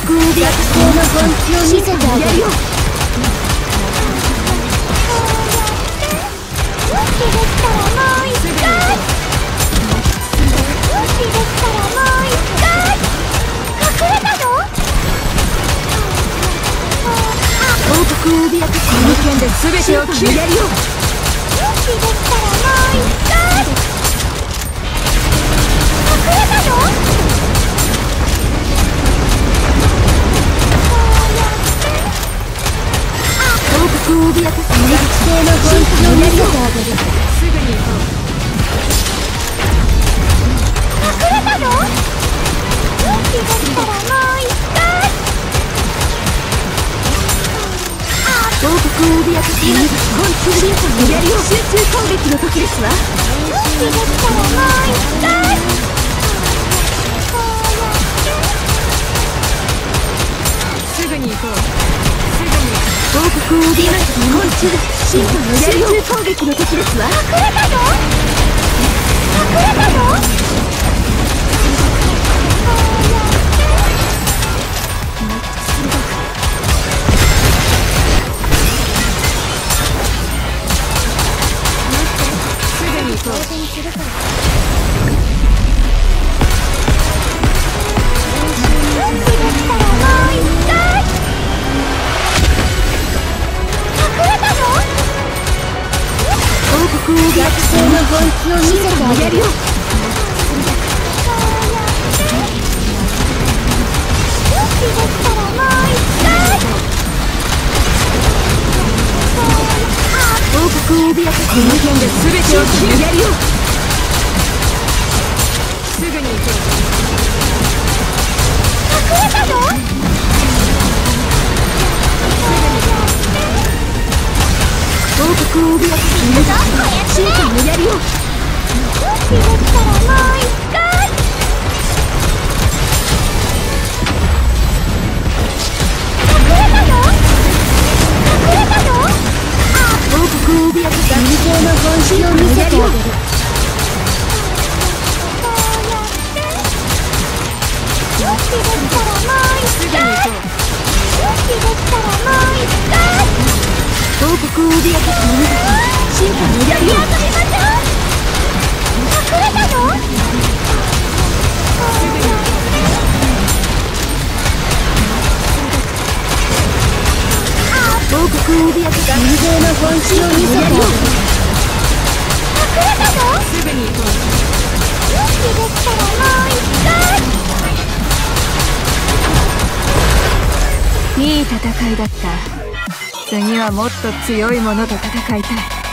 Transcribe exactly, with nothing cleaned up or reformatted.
国を脅かすの本気を見せてあげるよ。もしできたらもう一回、もしできたらもう一回。隠れたの？王国を脅かすこの剣で全てを決めるよ。もしできたらもう一回。隠れたの？王国を脅かすこの規定の本気を見せてあげる。すぐに行こう。隠れたの？もしできたらもう一回。王国を脅かす今が本気を見せてあげるよ。集中攻撃の時ですわ。もしできたらもう一回。すぐに行こう。王国を脅かす昆虫進化の集中攻撃の時ですわ。隠れたの？隠れたの？すぐに行こう。学生の本気を見せてあげるよ。もしできたらもう一回。王国を脅かすこの剣で全てを決めるよ。すぐに行こう。隠れたの？王国を脅かす君が進化をやるよ。もしできたらもう一回。隠れたの？隠れたの？王国を脅かす学生の本気を見せてあげる。もしできたらもう一回。もしできたらもう一回。王国を脅かす者たち進化のやりを遊びましょう。隠れたの？王国を脅かす学生の本気を見せてあげる。隠れたの？すぐに行こう。もしできたらもう一回。いい戦いだった。次はもっと強いものと戦いたい。